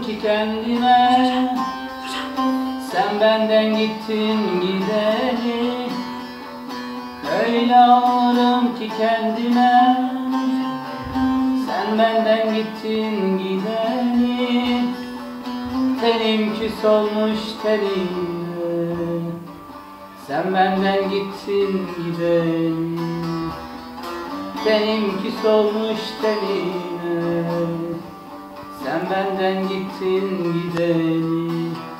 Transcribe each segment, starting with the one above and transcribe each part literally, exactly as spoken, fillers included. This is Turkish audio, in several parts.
ki kendime, sen benden gittin gideli. Öyle ağlarım ki kendime, sen benden gittin gideli. Tenim küs olmuş tenine, sen benden gittin gideli. Tenim küs olmuş tenine, sen benden gittin gideli.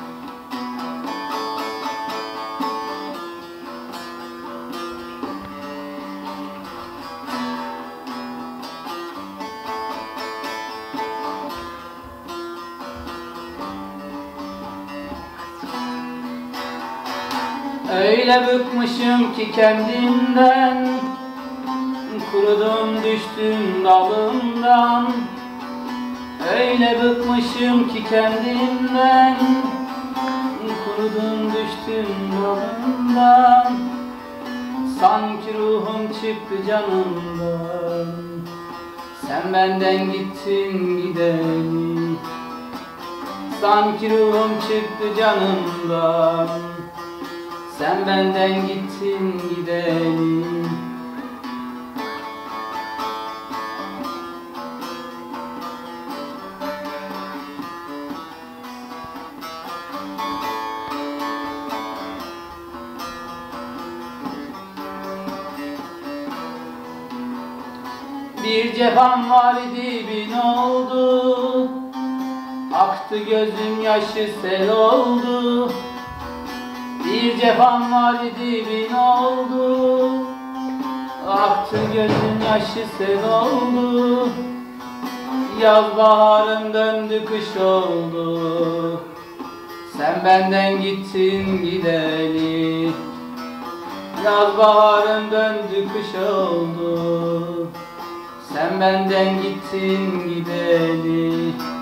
Öyle bıkmışım ki kendimden, kurudum düştüm dalımdan. Öyle bıkmışım ki kendimden, kurudum düştüm dalımdan. Sanki ruhum çıktı canımdan, sen benden gittin gideli. Sanki ruhum çıktı canımdan, sen benden gittin gideli. Bir cefam var idi bin oldu, aktı gözüm yaşı sel oldu. Bir cefam var idi bin oldu, aktı gözüm yaşı sel oldu. Yaz baharım döndü kış oldu, sen benden gittin gideli. Yaz baharım döndü kış oldu, sen benden gittin gideli.